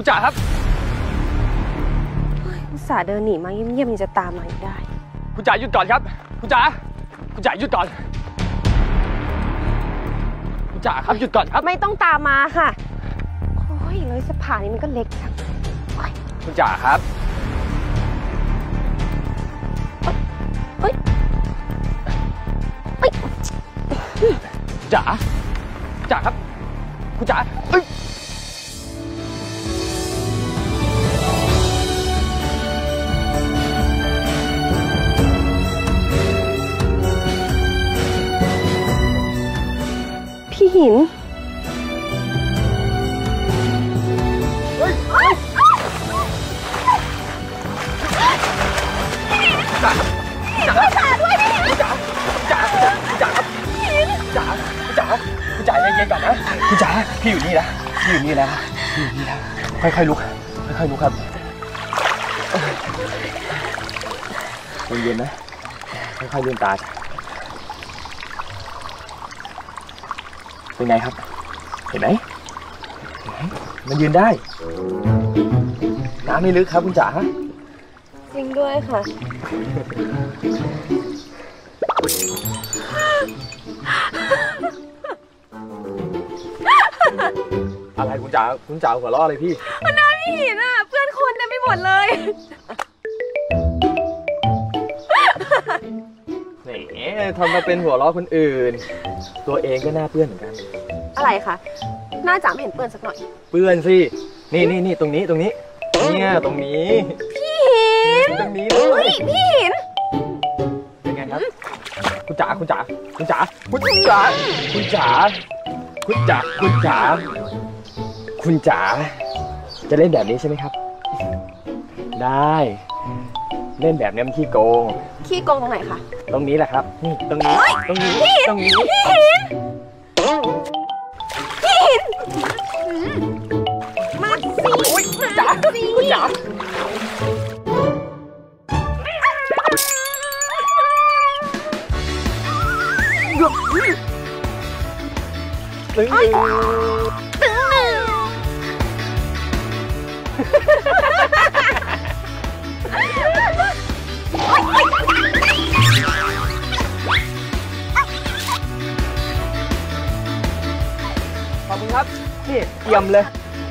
จ๋าครับอุตส่าห์เดินหนีมาเงียบๆยังจะตามมาอีกได้คุณจ๋าหยุดก่อนครับคุณจ๋าหยุดก่อนคุณจ๋าครับหยุดก่อนครับไม่ต้องตามมาค่ะโอ้ยเลยสะพานนี้มันก็เล็กจังคุณจ๋าครับเฮ้ยจ๋าครับคุณจ๋าเอ้ยพี่หินจ๋าด้วยพี่จ๋าครับคุณจ๋าเย็นๆก่อนนะคุณจ๋าพี่อยู่นี่นะค่อยๆลุกครับเย็นๆนะค่อยๆลืมตาเป็นไงครับเห็นไหมมันยืนได้น้ำไม่ลึกครับคุณจ๋าจริงด้วยค่ะอะไรคุณจ๋าหัวเราะอะไรพี่มันน่าพี่หินอ่ะเพื่อนคนเต็มไปหมดเลยแหมทำมาเป็นหัวเราะคนอื่นตัวเองก็น่าเปื้อนเหมือนกันอะไรคะหน้าจ๋าไม่เห็นเปื้อนสักหน่อยเปื้อนสินี่ตรงนี้เนี่ยตรงนี้พี่หินตรงนี้เลยพี่หินเป็นไงครับคุณจ๋าจะเล่นแบบนี้ใช่ไหมครับได้เล่นแบบนี้มันขี้โกงตรงไหนคะตรงนี้แหละครับนี่ตรงนี้พี่หินมาสิคุณจ๋าขอบคุณครับนี่เยี่ยมเลย